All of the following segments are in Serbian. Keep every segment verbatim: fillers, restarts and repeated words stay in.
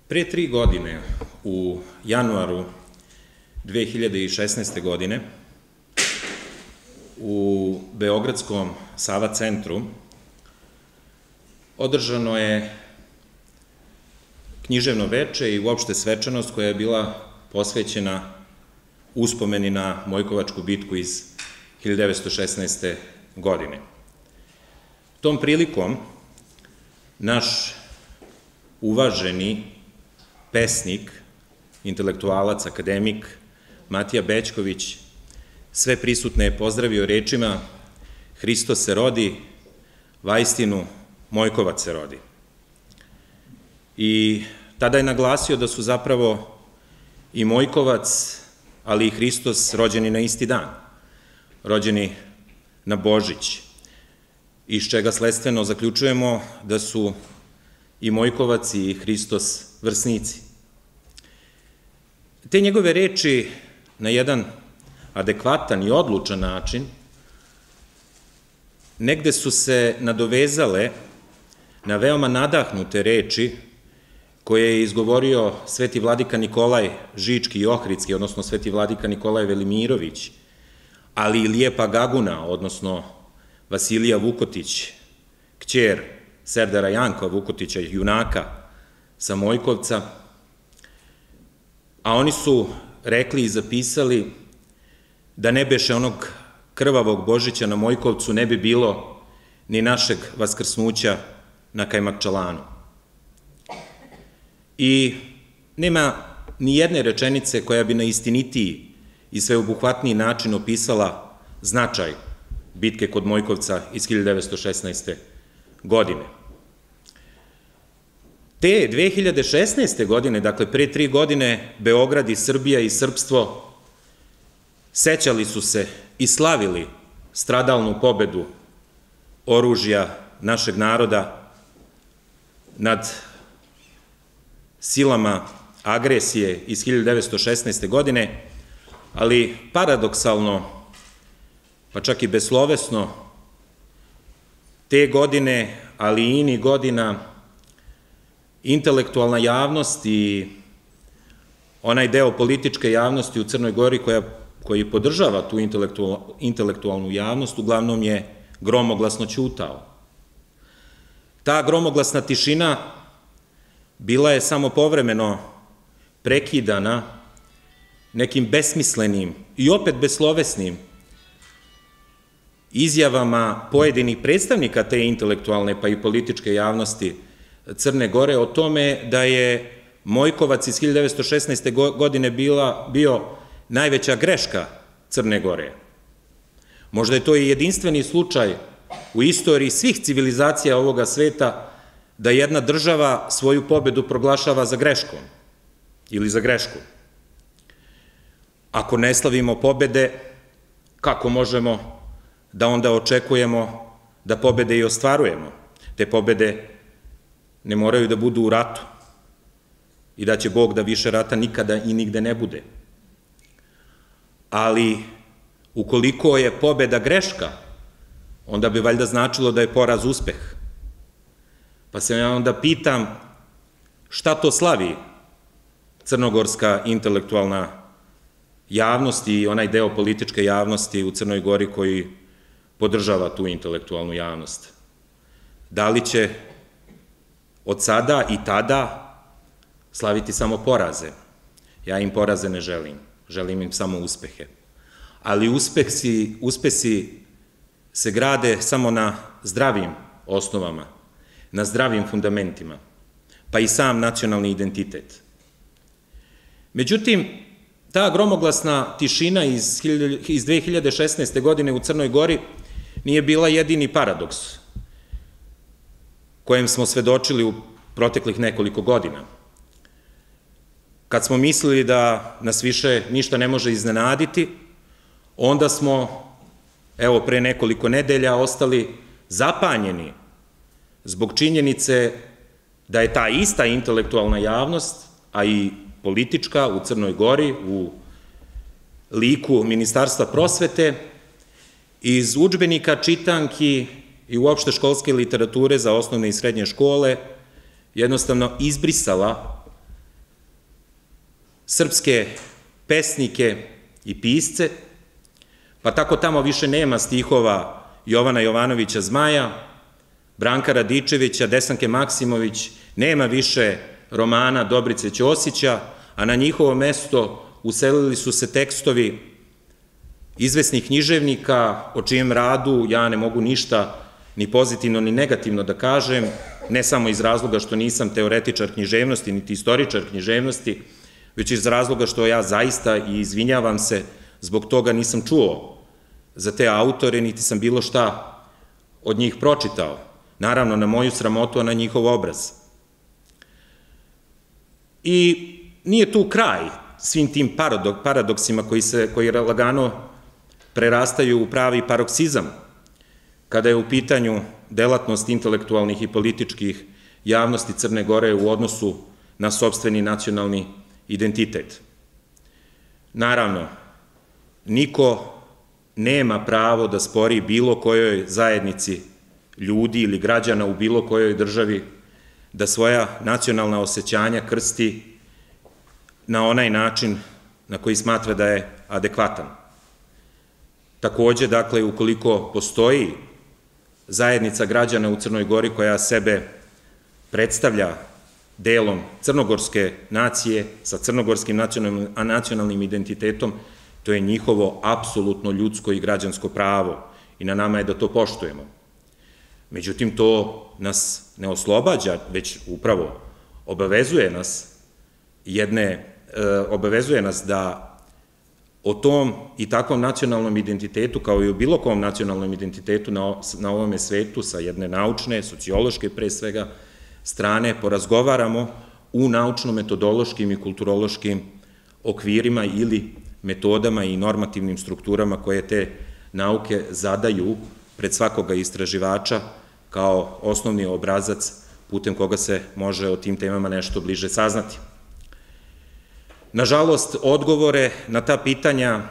Pre tri godine, u januaru dve hiljade šesnaeste. godine, u Beogradskom Sava centru održano je književno veče i uopšte svečanost koja je bila posvećena uspomeni na Mojkovačku bitku iz hiljade devetsto šesnaeste. godine. Tom prilikom naš uvaženi pesnik, intelektualac, akademik Matija Bećković sve prisutne je pozdravio rečima "Hristos se rodi, vaistinu Mojkovac se rodi". I tada je naglasio da su zapravo i Mojkovac, ali i Hristos rođeni na isti dan, rođeni na Božić, iz čega sledstveno zaključujemo da su i Mojkovac i Hristos vrsnici. Te njegove reči na jedan adekvatan i odlučan način negde su se nadovezale na veoma nadahnute reči koje je izgovorio sveti vladika Nikolaj Žički i Ohridski, odnosno sveti vladika Nikolaj Velimirović, ali i Lijepa Gaguna, odnosno Vasilija Vukotić, kćer Serdara Jankova Vukotića, junaka sa Mojkovca, a oni su rekli i zapisali da ne beše onog krvavog Božića na Mojkovcu, ne bi bilo ni našeg vaskrsnuća na Kajmakčalanu. I nema ni jedne rečenice koja bi na istinitiji i sveobuhvatniji način opisala značaj bitke kod Mojkovca iz hiljade devetsto šesnaeste. godine. Te dve hiljade šesnaeste. godine, dakle pre tri godine, Beograd i Srbija i srpstvo sećali su se i slavili stradalnu pobedu oružja našeg naroda nad silama agresije iz hiljade devetsto šesnaeste. godine, ali paradoksalno, pa čak i beslovesno, te godine, ali i ini godina, intelektualna javnost i onaj deo političke javnosti u Crnoj Gori koji podržava tu intelektualnu javnost, uglavnom je gromoglasno ćutao. Ta gromoglasna tišina bila je samo povremeno prekidana nekim besmislenim i opet beslovesnim izjavama pojedinih predstavnika te intelektualne pa i političke javnosti Crne Gore o tome da je Mojkovac iz hiljade devetsto šesnaeste. godine bio najveća greška Crne Gore. Možda je to i jedinstveni slučaj u istoriji svih civilizacija ovoga sveta da jedna država svoju pobedu proglašava za greškom ili za grešku. Ako ne slavimo pobede, kako možemo da onda očekujemo da pobede i ostvarujemo? Te pobede ne moraju da budu u ratu i da će Bog da više rata nikada i nigde ne bude. Ali ukoliko je pobeda greška, onda bi valjda značilo da je poraz uspeh. Pa se ja onda pitam šta to slavi crnogorska intelektualna javnost i onaj deo političke javnosti u Crnoj Gori koji podržava tu intelektualnu javnost. Da li će od sada i tada slaviti samo poraze? Ja im poraze ne želim, želim im samo uspehe. Ali uspesi se grade samo na zdravim osnovama, na zdravim fundamentima, pa i sam nacionalni identitet. Međutim, ta gromoglasna tišina iz dve hiljade šesnaeste. godine u Crnoj Gori nije bila jedini paradoks kojem smo svedočili u proteklih nekoliko godina. Kad smo mislili da nas više ništa ne može iznenaditi, onda smo, evo pre nekoliko nedelja, ostali zapanjeni zbog činjenice da je ta ista intelektualna javnost, a i politička u Crnoj Gori, u liku Ministarstva prosvete, iz udžbenika, čitanki i uopšte školske literature za osnovne i srednje škole jednostavno izbrisala srpske pesnike i pisce, pa tako tamo više nema stihova Jovana Jovanovića Zmaja, Branka Radičevića, Desanke Maksimović, nema više romana Dobrice Ćosića, a na njihovo mesto uselili su se tekstovi izvesnih književnika, o čijem radu ja ne mogu ništa ni pozitivno ni negativno da kažem, ne samo iz razloga što nisam teoretičar književnosti, niti istoričar književnosti, već iz razloga što ja zaista, i izvinjavam se, zbog toga nisam čuo za te autore, niti sam bilo šta od njih pročitao. Naravno, na moju sramotu, a na njihov obraz. I nije tu kraj svim tim paradoksima koji se, koji lagano prerastaju u pravi paroksizam, kada je u pitanju delatnost intelektualnih i političkih javnosti Crne Gore u odnosu na sopstveni nacionalni identitet. Naravno, niko nema pravo da spori bilo kojoj zajednici ljudi ili građana u bilo kojoj državi da svoja nacionalna osjećanja krsti na onaj način na koji smatra da je adekvatan. Takođe, dakle, ukoliko postoji zajednica građana u Crnoj Gori koja sebe predstavlja delom crnogorske nacije sa crnogorskim nacionalnim identitetom, to je njihovo apsolutno ljudsko i građansko pravo i na nama je da to poštujemo. Međutim, to nas ne oslobađa, već upravo obavezuje nas jedne, obavezuje nas da o tom i takvom nacionalnom identitetu, kao i o bilo kom nacionalnom identitetu na ovome svetu, sa jedne naučne, sociološke pre svega strane, porazgovaramo u naučno-metodološkim i kulturološkim okvirima ili metodama i normativnim strukturama koje te nauke zadaju pred svakoga istraživača kao osnovni obrazac putem koga se može o tim temama nešto bliže saznati. Nažalost, odgovore na ta pitanja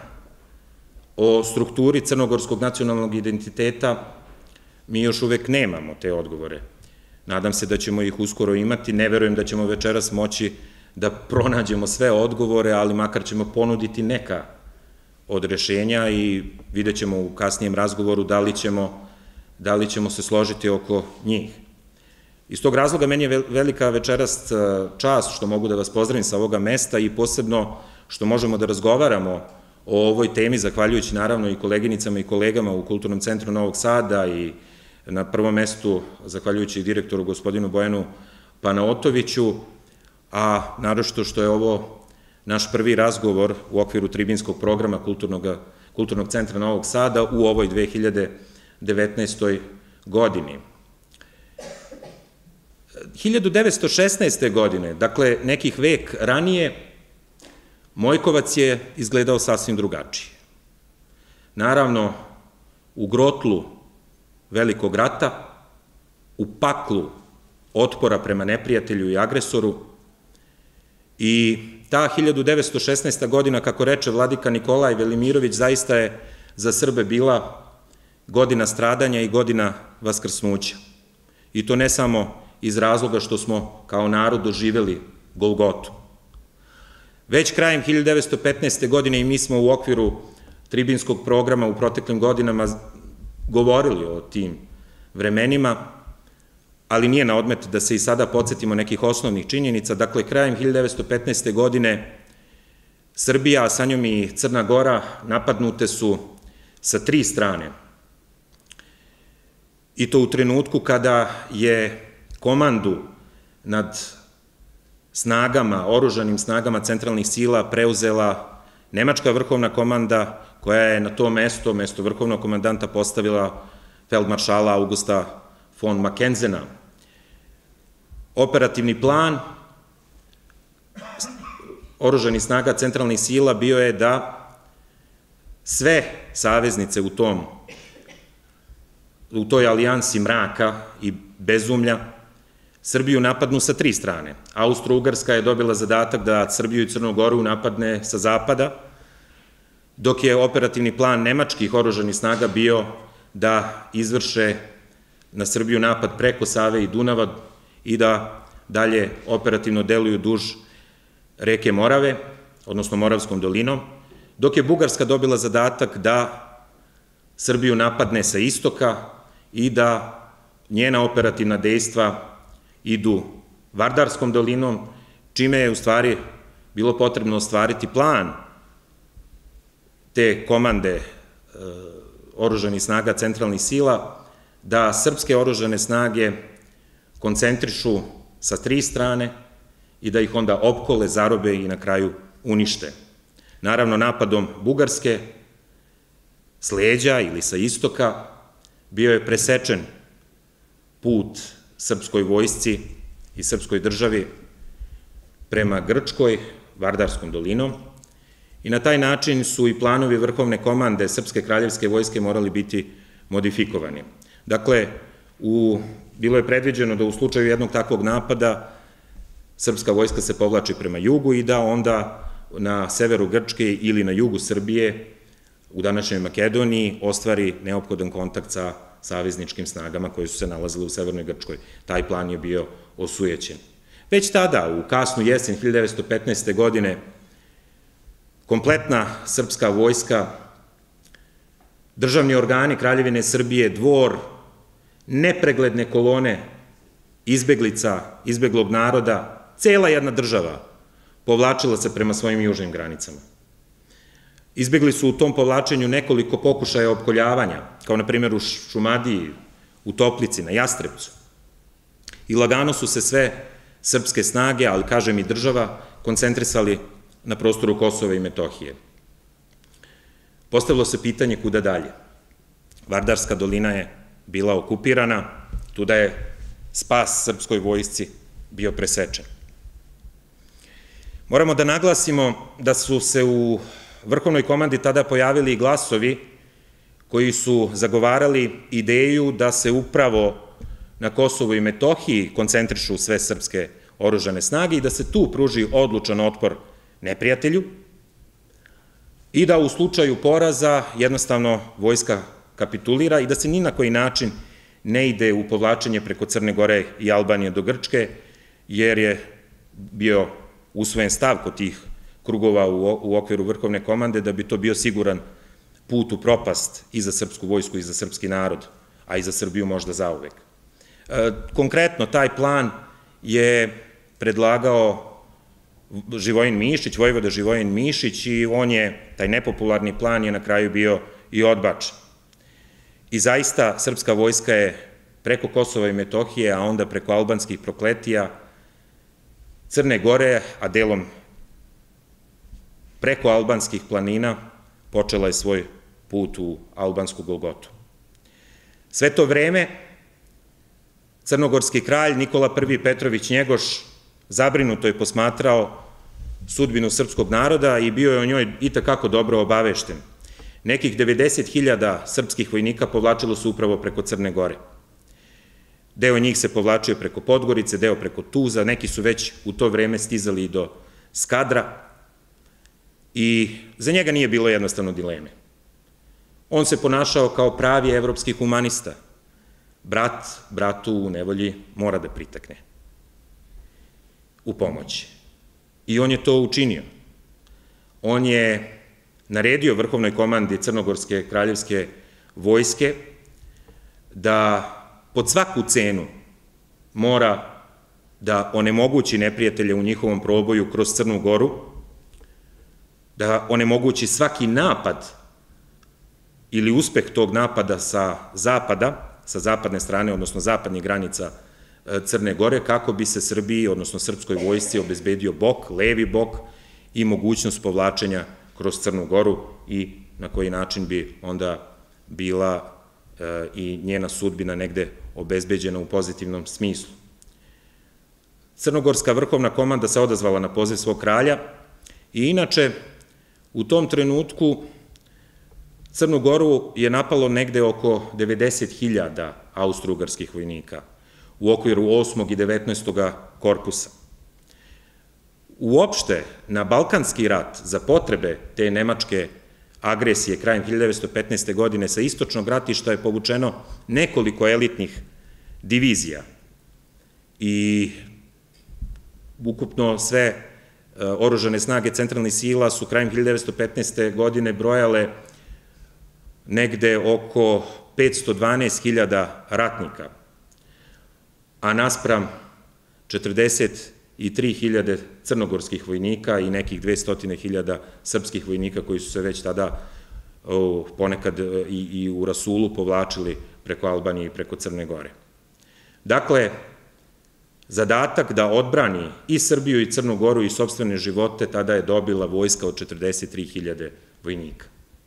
o strukturi crnogorskog nacionalnog identiteta mi još uvek nemamo te odgovore. Nadam se da ćemo ih uskoro imati, ne verujem da ćemo večeras moći da pronađemo sve odgovore, ali makar ćemo ponuditi neka od rešenja i vidjet ćemo u kasnijem razgovoru da li ćemo, da li ćemo se složiti oko njih. Iz tog razloga meni je velika večeras čast što mogu da vas pozdravim sa ovoga mesta i posebno što možemo da razgovaramo o ovoj temi, zahvaljujući naravno i koleginicama i kolegama u Kulturnom centru Novog Sada i na prvom mestu zahvaljujući i direktoru gospodinu Bojanu Panaotoviću, a naročito što je ovo naš prvi razgovor u okviru tribinskog programa Kulturnog centra Novog Sada u ovoj dve hiljade devetnaestoj godini. hiljadu devetsto šesnaeste. godine, dakle nekih vek ranije, Mojkovac je izgledao sasvim drugačije. Naravno, u grotlu Velikog rata, u paklu otpora prema neprijatelju i agresoru, i ta hiljadu devetsto šesnaesta. godina, kako reče vladika Nikolaj Velimirović, zaista je za Srbe bila godina stradanja i godina vaskrsnuća. I to ne samo iz razloga što smo kao narod doživeli Golgotu. Već krajem hiljadu devetsto petnaeste. godine i mi smo u okviru tribinskog programa u proteklim godinama govorili o tim vremenima, ali nije na odmet da se i sada podsjetimo nekih osnovnih činjenica. Dakle, krajem hiljadu devetsto petnaeste. godine Srbija, a sa njom i Crna Gora, napadnute su sa tri strane. I to u trenutku kada je komandu nad snagama, oružanim snagama centralnih sila preuzela nemačka vrhovna komanda, koja je na to mesto, mesto vrhovnog komandanta, postavila feldmaršala Augusta von Mackenzena. Operativni plan oružanih snaga centralnih sila bio je da sve saveznice u tom, u toj alijansi mraka i bezumlja Srbiju napadnu sa tri strane. Austro-Ugarska je dobila zadatak da Srbiju i Crnu Goru napadne sa zapada, dok je operativni plan nemačkih oružanih snaga bio da izvrše na Srbiju napad preko Save i Dunava i da dalje operativno deluju duž reke Morave, odnosno Moravskom dolinom, dok je Bugarska dobila zadatak da Srbiju napadne sa istoka i da njena operativna dejstva idu Vardarskom dolinom, čime je u stvari bilo potrebno ostvariti plan te komande oružanih snaga centralnih sila, da srpske oružane snage koncentrišu sa tri strane i da ih onda opkole, zarobe i na kraju unište. Naravno, napadom Bugarske s leđa ili sa istoka bio je presečen put srpskoj vojsci i srpskoj državi prema Grčkoj, Vardarskom dolinom, i na taj način su i planovi vrhovne komande Srpske kraljevske vojske morali biti modifikovani. Dakle, bilo je predviđeno da u slučaju jednog takvog napada srpska vojska se povlači prema jugu i da onda na severu Grčke ili na jugu Srbije, u današnjoj Makedoniji, ostvari neophodan kontakt sa savezničkim snagama koje su se nalazile u severnoj Grčkoj. Taj plan je bio osujećen. Već tada, u kasnu jesen hiljadu devetsto petnaeste. godine, kompletna srpska vojska, državni organi Kraljevine Srbije, dvor, nepregledne kolone izbeglica, izbeglog naroda, cela jedna država povlačila se prema svojim južnim granicama. Izbegli su u tom povlačenju nekoliko pokušaja opkoljavanja, kao na primjer u Šumadiji, u Toplici, na Jastrepcu. I lagano su se sve srpske snage, ali kažem i država, koncentrisali na prostoru Kosova i Metohije. Postavilo se pitanje kuda dalje. Vardarska dolina je bila okupirana, tuda je spas srpskoj vojsci bio presečen. Moramo da naglasimo da su se u vrhovnoj komandi tada pojavili i glasovi koji su zagovarali ideju da se upravo na Kosovu i Metohiji koncentrišu sve srpske oružane snage i da se tu pruži odlučan otpor neprijatelju i da u slučaju poraza jednostavno vojska kapitulira i da se ni na koji način ne ide u povlačenje preko Crne Gore i Albanije do Grčke, jer je bio usvojen stav kod tih krugova u okviru vrhovne komande da bi to bio siguran put u propast i za srpsku vojsku i za srpski narod, a i za Srbiju možda zauvek. Konkretno, taj plan je predlagao Živojin Mišić, vojvoda Živojin Mišić, i on je, taj nepopularni plan je na kraju bio i odbačen. I zaista, srpska vojska je preko Kosova i Metohije, a onda preko albanskih prokletija, Crne Gore, a delom preko albanskih planina, počela je svoj put u albansku Golgotu. Sve to vreme, crnogorski kralj Nikola Prvi Petrović Njegoš zabrinuto je posmatrao sudbinu srpskog naroda i bio je o njoj itekako dobro obavešten. Nekih devedeset hiljada srpskih vojnika povlačilo se upravo preko Crne Gore. Deo njih se povlačio preko Podgorice, deo preko Tuza, neki su već u to vreme stizali i do Skadra i za njega nije bilo jednostavno dileme. On se ponašao kao pravi evropski humanista. Brat bratu u nevolji mora da pritakne u pomoći. I on je to učinio. On je naredio vrhovnoj komandi Crnogorske kraljevske vojske da pod svaku cenu mora da onemogući neprijatelje u njihovom proboju kroz Crnu Goru, da onemogući svaki napad ili uspeh tog napada sa zapada, sa zapadne strane, odnosno zapadnih granica Crne Gore, kako bi se Srbiji, odnosno srpskoj vojsci, obezbedio bok, levi bok i mogućnost povlačenja kroz Crnu Goru i na koji način bi onda bila i njena sudbina negde obezbeđena u pozitivnom smislu. Crnogorska vrhovna komanda se odazvala na poziv svog kralja i inače u tom trenutku Crnu Goru je napalo negde oko devedeset hiljada austro-ugarskih vojnika u okviru osmog i devetnaestog korpusa. Uopšte, na Balkanski rat za potrebe te nemačke agresije krajem hiljadu devetsto petnaeste. godine sa istočnog ratišta je povučeno nekoliko elitnih divizija i ukupno sve oružane snage centralnih sila su krajem hiljade devetsto petnaeste. godine brojale negde oko petsto dvanaest hiljada ratnika, a naspram četrdeset tri hiljade crnogorskih vojnika i nekih dvesta hiljada srpskih vojnika koji su se već tada ponekad i u rasulu povlačili preko Albanije i preko Crne Gore. Dakle, zadatak da odbrani i Srbiju i Crnu Goru i sopstvene živote tada je dobila vojska od četrdeset tri hiljade vojnika.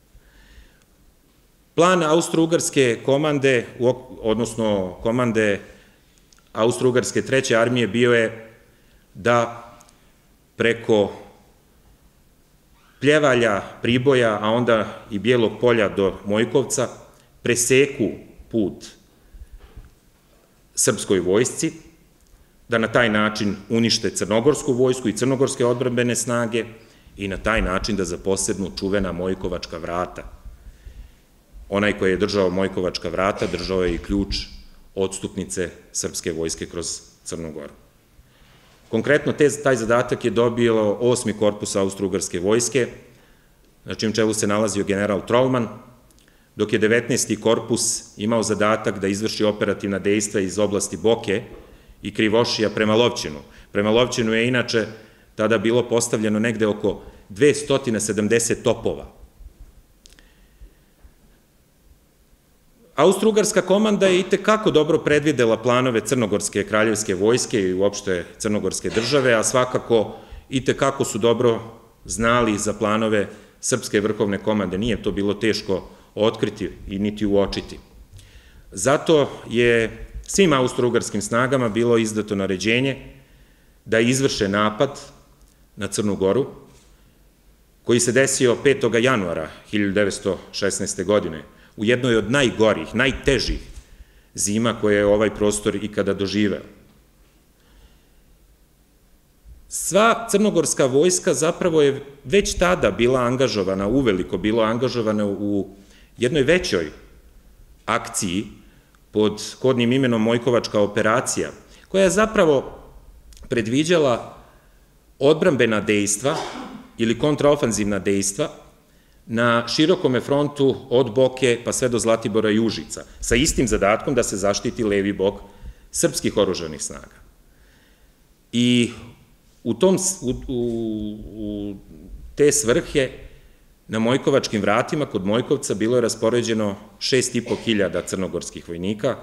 Plan Austro-Ugarske komande, odnosno komande Austro-Ugarske treće armije bio je da preko Pljevalja, Priboja, a onda i Bijelog Polja do Mojkovca preseku put srpskoj vojsci, da na taj način unište crnogorsku vojsku i crnogorske odbrambene snage i na taj način da zaposednu čuvena Mojkovačka vrata. Onaj koji je držao Mojkovačka vrata držao je i ključ odstupnice srpske vojske kroz Crnu Goru. Konkretno, taj zadatak je dobio osmi korpus Austro-Ugarske vojske, na čijem čelu se nalazio general Trolman, dok je devetnaesti korpus imao zadatak da izvrši operativna dejstva iz oblasti Boke i Krivošija prema Lovćinu. Prema Lovćinu je inače tada bilo postavljeno negde oko dvesta sedamdeset topova. Austro-Ugarska komanda je i tekako dobro predvidela planove Crnogorske kraljevske vojske i uopšte Crnogorske države, a svakako i tekako su dobro znali za planove Srpske vrhovne komande. Nije to bilo teško otkriti i niti uočiti. Zato je svim austro-ugarskim snagama bilo izdato naređenje da izvrše napad na Crnu Goru, koji se desio petog januara hiljade devetsto šesnaeste. godine, u jednoj od najgorih, najtežih zima koje je ovaj prostor ikada doživeo. Sva crnogorska vojska zapravo je već tada bila angažovana, uveliko bilo angažovana u jednoj većoj akciji pod kodnim imenom Mojkovačka operacija, koja je zapravo predviđala odbrambena dejstva ili kontraofanzivna dejstva na širokome frontu od Boke pa sve do Zlatibora i Užica, sa istim zadatkom da se zaštiti levi bok srpskih oružanih snaga. I u te svrhe na Mojkovačkim vratima kod Mojkovca bilo je raspoređeno šest i po hiljada crnogorskih vojnika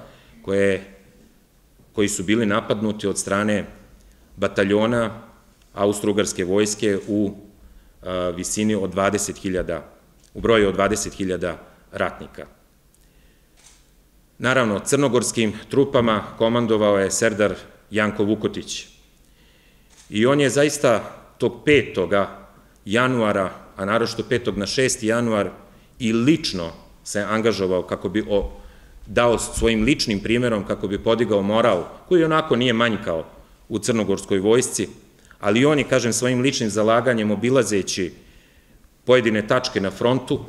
koji su bili napadnuti od strane bataljona Austro-Ugarske vojske u visini od dvadeset hiljada, u broju od dvadeset hiljada ratnika. Naravno, crnogorskim trupama komandovao je serdar Janko Vukotić i on je zaista tog petoga januara, a naročito petog na šesti januar, i lično se angažovao kako bi dao svojim ličnim primjerom, kako bi podigao moral, koji onako nije manjkao u crnogorskoj vojsci, ali on je, kažem, svojim ličnim zalaganjem, obilazeći pojedine tačke na frontu,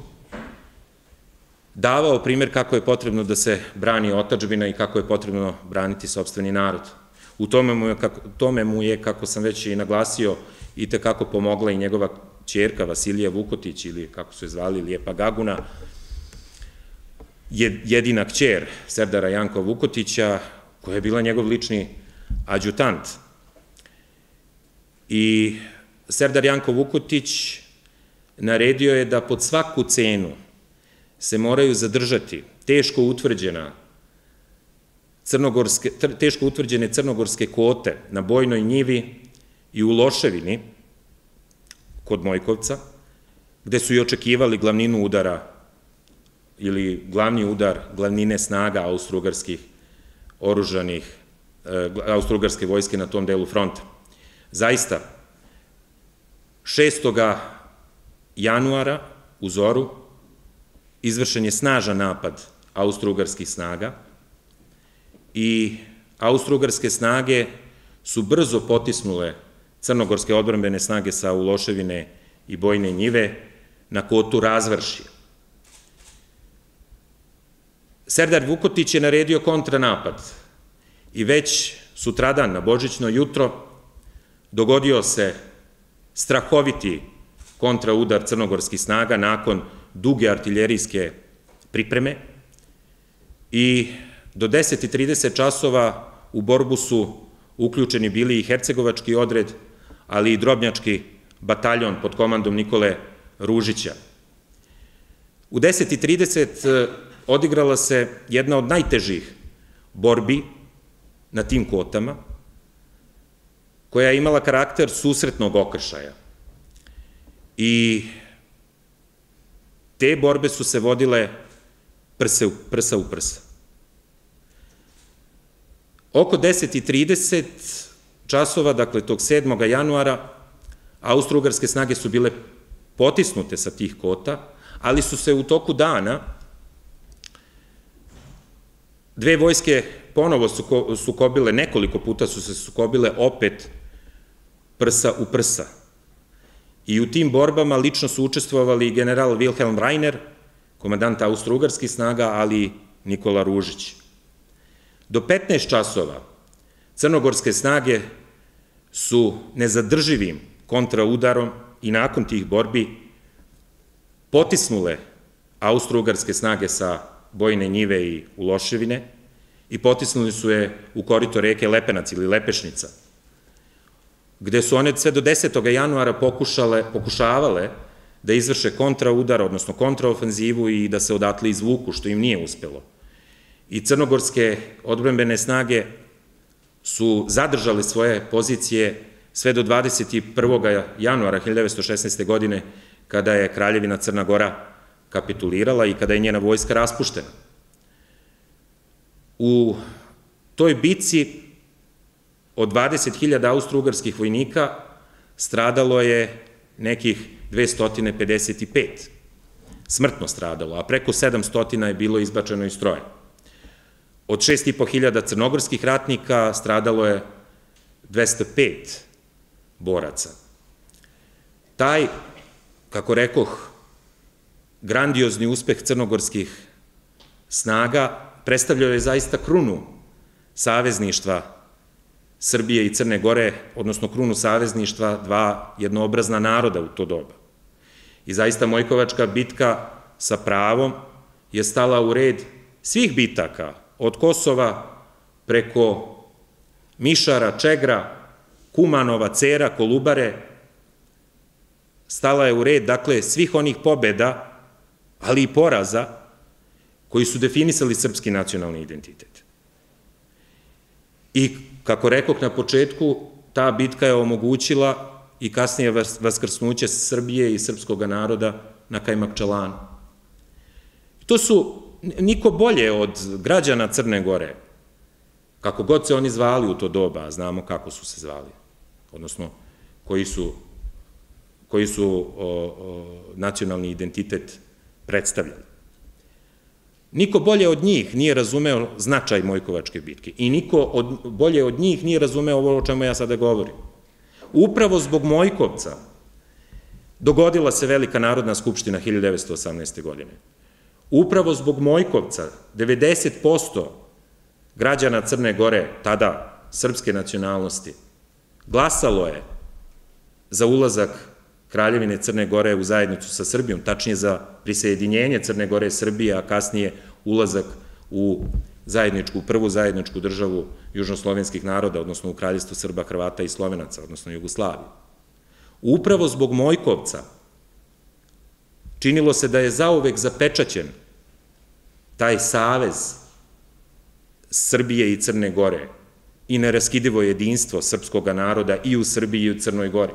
davao primjer kako je potrebno da se brani otadžbina i kako je potrebno braniti sopstveni narod. U tome mu je, kako sam već i naglasio, i tekako pomogla i njegova ćerka Vasilija Vukotić, ili kako su je zvali, Lijepa Gaguna, jedina kćer serdara Janka Vukotića, koja je bila njegov lični adjutant. I serdar Janko Vukotić naredio je da pod svaku cenu se moraju zadržati teško utvrđena teško utvrđene crnogorske kote na Bojnoj njivi i u Loševini kod Mojkovca, gde su i očekivali glavninu udara ili glavni udar glavnine snaga austro-ugarskih oružanih, austro-ugarske vojske na tom delu fronta. Zaista, šestog januara u zoru izvršen je snažan napad austro-ugarskih snaga i austro-ugarske snage su brzo potisnule crnogorske odbrambene snage sa Uloševine i Bojne njive na kotu Razvršje. Serdar Vukotić je naredio kontranapad i već sutradan na božićno jutro dogodio se strahoviti kontraudar crnogorskih snaga nakon duge artiljerijske pripreme i do deset i trideset časova u borbu su uključeni bili i hercegovački odred, ali i drobnjački bataljon pod komandom Nikole Ružića. U deset i trideset odigrala se jedna od najtežih borbi na tim kotama, koja je imala karakter susretnog okršaja. I te borbe su se vodile prsa u prsa. Oko deset i trideset časova, dakle tog sedmog januara, austro-ugarske snage su bile potisnute sa tih kota, ali su se u toku dana dve vojske ponovo sukobile, nekoliko puta su se sukobile opet prsa u prsa. I u tim borbama lično su učestvovali i general Wilhelm Reiner, komandant austro-ugarskih snaga, ali i Nikola Ružić. Do petnaest časova crnogorske snage su nezadrživim kontraudarom i nakon tih borbi potisnule austro-ugarske snage sa Bojne njive i Uloševine i potisnuli su je u korito reke Lepenac ili Lepešnica, gde su one sve do desetog januara pokušavale da izvrše kontraudar, odnosno kontraofenzivu i da se odatle izvuku, što im nije uspelo. I crnogorske odbrambene snage su zadržale svoje pozicije sve do dvadeset prvog januara hiljadu devetsto šesnaeste. godine, kada je Kraljevina Crna Gora kapitulirala i kada je njena vojska raspuštena. U toj bitci od dvadeset hiljada austro-ugarskih vojnika stradalo je nekih dvesta pedeset pet, smrtno stradalo, a preko sedamsto je bilo izbačeno iz stroja. Od šest i po hiljada crnogorskih ratnika stradalo je dvesta pet boraca. Taj, kako rekoh, grandiozni uspeh crnogorskih snaga predstavljao je zaista krunu savezništva Srbije i Crne Gore, odnosno krunu savezništva dva jednoobrazna naroda u to doba. I zaista Mojkovačka bitka sa pravom je stala u red svih bitaka, od Kosova preko Mišara, Čegra, Kumanova, Cera, Kolubare, stala je u red, dakle, svih onih pobeda, ali i poraza, koji su definisali srpski nacionalni identitet. I, kako rekoh na početku, ta bitka je omogućila i kasnije vaskrsnuće Srbije i srpskog naroda na Kajmakčalanu. To su niko bolje od građana Crne Gore, kako god se oni zvali u to doba, a znamo kako su se zvali, odnosno koji su, koji su nacionalni identitet predstavljali. Niko bolje od njih nije razumeo značaj Mojkovačke bitke i niko bolje od njih nije razumeo ovo o čemu ja sada govorim. Upravo zbog Mojkovca dogodila se Velika narodna skupština hiljadu devetsto osamnaeste. godine. Upravo zbog Mojkovca devedeset posto građana Crne Gore, tada srpske nacionalnosti, glasalo je za ulazak Kraljevine Crne Gore u zajednicu sa Srbijom, tačnije za prisajedinjenje Crne Gore i Srbije, a kasnije ulazak u zajedničku, prvu zajedničku državu južnoslovenskih naroda, odnosno u Kraljevstvo Srba, Hrvata i Slovenaca, odnosno Jugoslavije. Upravo zbog Mojkovca činilo se da je zauvek zapečaćen taj savez Srbije i Crne Gore i neraskidivo jedinstvo srpskog naroda i u Srbiji i u Crnoj Gori.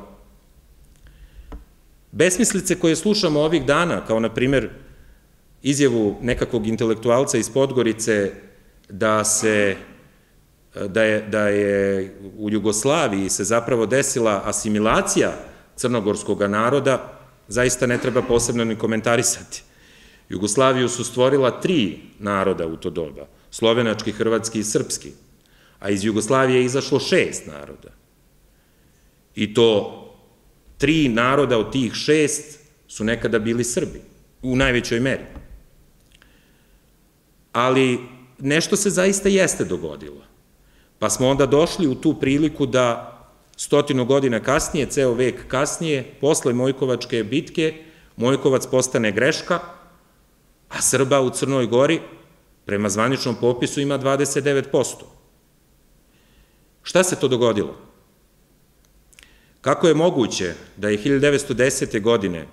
Besmislice koje slušamo ovih dana, kao na primer izjavu nekakvog intelektualca iz Podgorice da se, da je, da je u Jugoslaviji se zapravo desila asimilacija crnogorskog naroda, zaista ne treba posebno ni komentarisati. Jugoslaviju su stvorila tri naroda u to doba, slovenački, hrvatski i srpski, a iz Jugoslavije je izašlo šest naroda. I to tri naroda od tih šest su nekada bili Srbi, u najvećoj meri. Ali nešto se zaista jeste dogodilo. Pa smo onda došli u tu priliku da stotinu godina kasnije, ceo vek kasnije, posle Mojkovačke bitke, Mojkovac postane greška, a Srba u Crnoj Gori, prema zvaničnom popisu, ima dvadeset devet posto. Šta se to dogodilo? Kako je moguće da je hiljadu devetsto desete. godine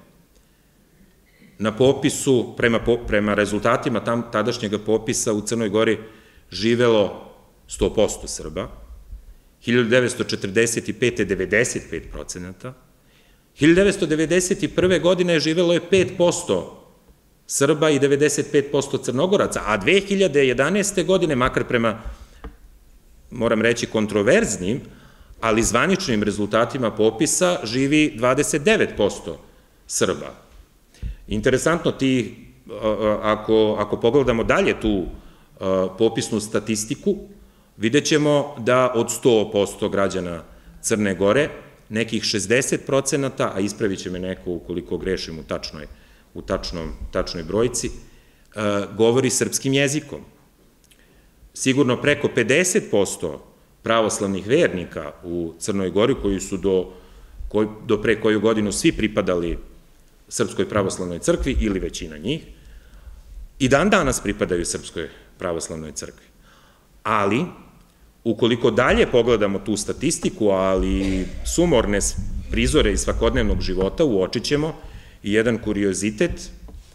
na popisu, prema rezultatima tadašnjeg popisa u Crnoj Gori živelo sto posto Srba, hiljadu devetsto četrdeset pete. devedeset pet procenata, hiljadu devetsto devedeset prve. godine živelo je pet posto Srba i devedeset pet posto Crnogoraca, a dve hiljade jedanaeste. godine, makar prema, moram reći, kontroverznim, ali zvaničnim rezultatima popisa živi dvadeset devet posto Srba. Interesantno, ti, ako pogledamo dalje tu popisnu statistiku, vidjet ćemo da od sto posto građana Crne Gore, nekih šezdeset procenata, a ispravit će me neko ukoliko grešim u tačnoj brojci, govori srpskim jezikom. Sigurno preko pedeset posto pravoslavnih vernika u Crnoj Gori, koji su do pre koju godinu svi pripadali Srpskoj pravoslavnoj crkvi, ili većina njih, i dan danas pripadaju Srpskoj pravoslavnoj crkvi. Ali, ukoliko dalje pogledamo tu statistiku, ali sumorne prizore iz svakodnevnog života, uočit ćemo i jedan kuriozitet,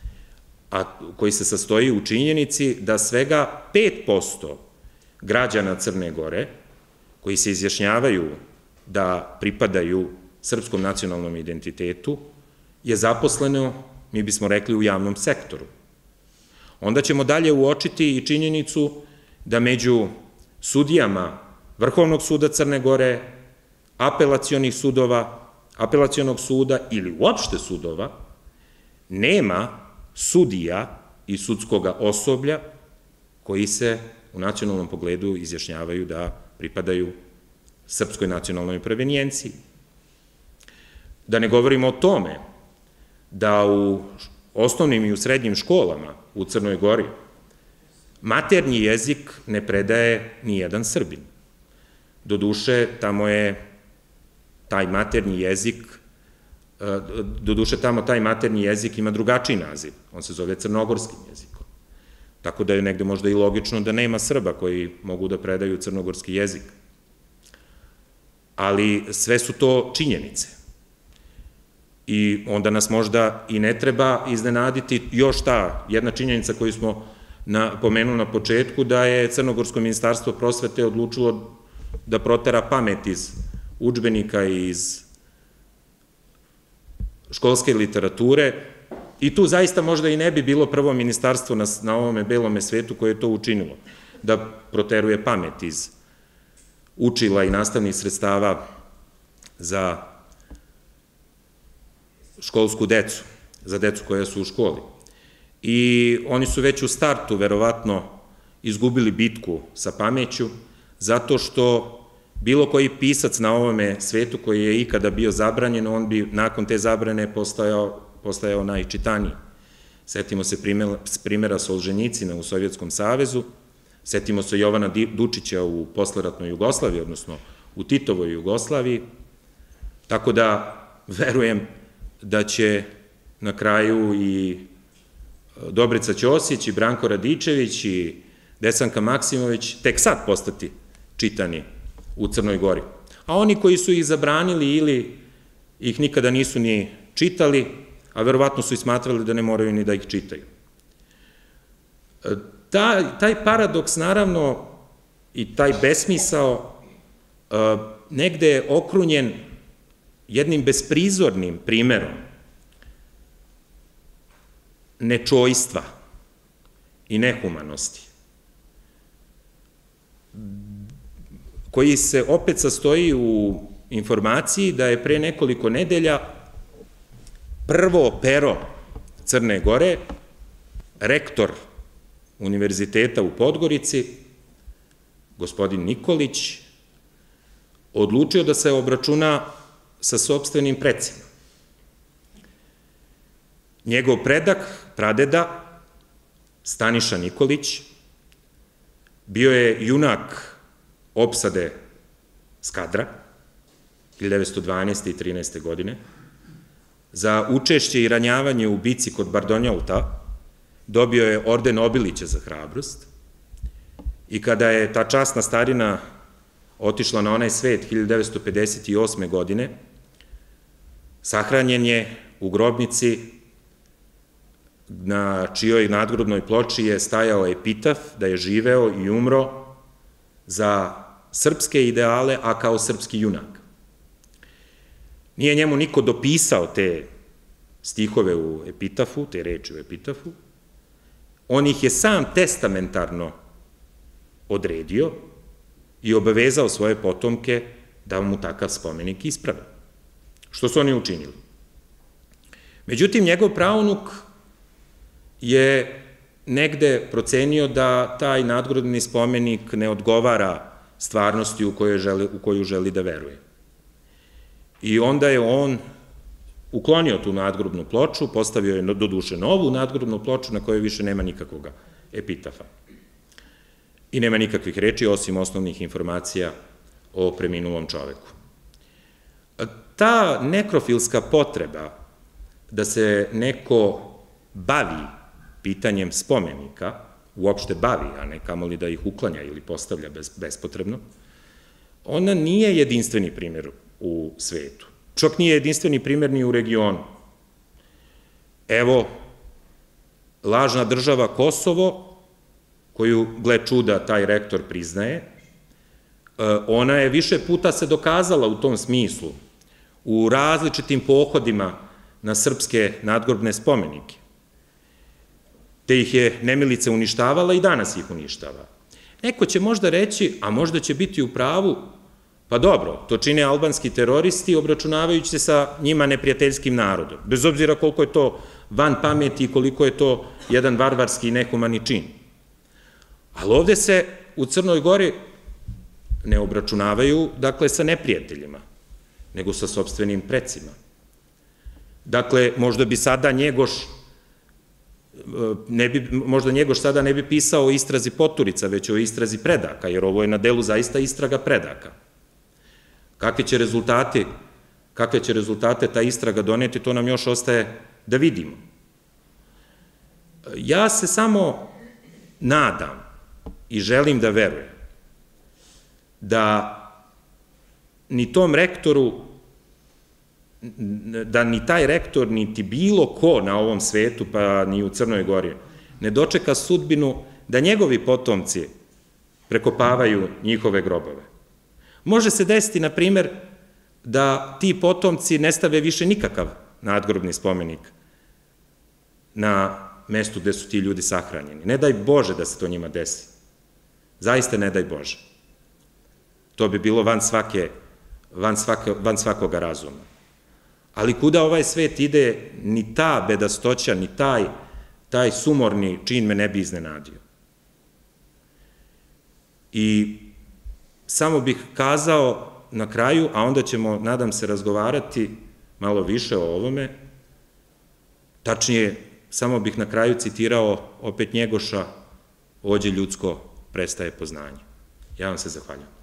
koji se sastoji u činjenici da svega pet posto građana Crne Gore, koji se izjašnjavaju da pripadaju srpskom nacionalnom identitetu, je zaposleno, mi bismo rekli, u javnom sektoru. Onda ćemo dalje uočiti i činjenicu da među sudijama Vrhovnog suda Crne Gore, apelacionih sudova, apelacionog suda ili uopšte sudova, nema sudija i sudskog osoblja koji se u nacionalnom pogledu izjašnjavaju da pripadaju srpskoj nacionalnoj provenijenciji. Da ne govorimo o tome da u osnovnim i u srednjim školama u Crnoj Gori maternji jezik ne predaje ni jedan Srbin. Doduše, tamo je taj maternji jezik, doduše tamo taj maternji jezik ima drugačiji naziv, on se zove crnogorskim jezikom. Tako da je negde možda i logično da nema Srba koji mogu da predaju crnogorski jezik. Ali sve su to činjenice. I onda nas možda i ne treba iznenaditi još ta jedna činjenica koju smo pomenuli na početku, da je Crnogorsko ministarstvo prosvete odlučilo da protera pamet iz udžbenika i iz školske literature, i tu zaista možda i ne bi bilo prvo ministarstvo na ovome belome svetu koje je to učinilo, da proteruje pamet iz učila i nastavnih sredstava za školsku decu, za decu koja su u školi. I oni su već u startu verovatno izgubili bitku sa pameću, zato što bilo koji pisac na ovome svetu koji je ikada bio zabranjen, on bi nakon te zabrane postajao najčitaniji. Setimo se primjera Solženjicina u Sovjetskom savezu, setimo se Jovana Dučića u posleratnoj Jugoslaviji, odnosno u Titovoj Jugoslaviji, tako da verujem da će na kraju i Dobrica Ćosić i Branko Radičević i Desanka Maksimović tek sad postati čitani u Crnoj Gori. A oni koji su ih zabranili ili ih nikada nisu ni čitali, a verovatno su i smatrali da ne moraju ni da ih čitaju. Taj paradoks, naravno, i taj besmisao negde je okrunjen jednim besprizornim primerom nečojstva i nehumanosti, koji se opet sastoji u informaciji da je pre nekoliko nedelja prvo pero Crne Gore, rektor Univerziteta u Podgorici, gospodin Nikolić, odlučio da se obračuna sa sopstvenim precima. Njegov predak, pradeda, Staniša Nikolić, bio je junak opsade Skadra, hiljadu devetsto dvanaeste i trinaeste godine, za učešće i ranjavanje u bici kod Bardonjauta, dobio je orden Obilića za hrabrost i kada je ta časna starina otišla na onaj svet hiljadu devetsto pedeset osme godine, sahranjen je u grobnici na čijoj nadgrobnoj ploči je stajao epitaf da je živeo i umro za srpske ideale, a kao srpski junak. Nije njemu niko dopisao te stihove u epitafu, te reči u epitafu, on ih je sam testamentarno odredio i obavezao svoje potomke da mu takav spomenik isprave, što su oni učinili. Međutim, njegov praunuk je negde procenio da taj nadgrobni spomenik ne odgovara stvarnosti u koju želi da veruje. I onda je on uklonio tu nadgrobnu ploču, postavio je do duše novu nadgrobnu ploču na kojoj više nema nikakvog epitafa. I nema nikakvih reči osim osnovnih informacija o preminulom čoveku. Ta nekrofilska potreba da se neko bavi pitanjem spomenika, uopšte bavi, a ne kamoli da ih uklanja ili postavlja bespotrebno, ona nije jedinstveni primjer u svetu. Čak nije jedinstveni primjer ni u regionu. Evo, lažna država Kosovo, koju, gle čuda, taj rektor priznaje, ona je više puta se dokazala u tom smislu, u različitim pohodima na srpske nadgrobne spomenike, te ih je nemilice uništavala i danas ih uništava. Neko će možda reći, a možda će biti u pravu, pa dobro, to čine albanski teroristi obračunavajući se sa njima neprijateljskim narodom, bez obzira koliko je to van pameti i koliko je to jedan varvarski i nehumani čin. Ali ovde se u Crnoj Gori ne obračunavaju, dakle, sa neprijateljima, nego sa sopstvenim precima. Dakle, možda bi sada Njegoš, možda Njegoš sada ne bi pisao o istrazi Poturica, već o istrazi predaka, jer ovo je na delu zaista istraga predaka. Kakve će rezultate, kakve će rezultate ta istraga doneti, to nam još ostaje da vidimo. Ja se samo nadam i želim da verujem da ni tom rektoru, da ni taj rektor, niti bilo ko na ovom svetu, pa ni u Crnoj Gori, ne dočeka sudbinu da njegovi potomci prekopavaju njihove grobove. Može se desiti, na primer, da ti potomci ne stave više nikakav nadgrobni spomenik na mestu gde su ti ljudi sahranjeni. Ne daj Bože da se to njima desi. Zaista ne daj Bože. To bi bilo van svake, van svakoga razuma. Ali kuda ovaj svet ide, ni ta bedastoća, ni taj, taj sumorni čin me ne bi iznenadio. I samo bih kazao na kraju, a onda ćemo, nadam se, razgovarati malo više o ovome, tačnije, samo bih na kraju citirao opet Njegoša, ođe ljudsko prestaje poznanje. Ja vam se zahvaljujem.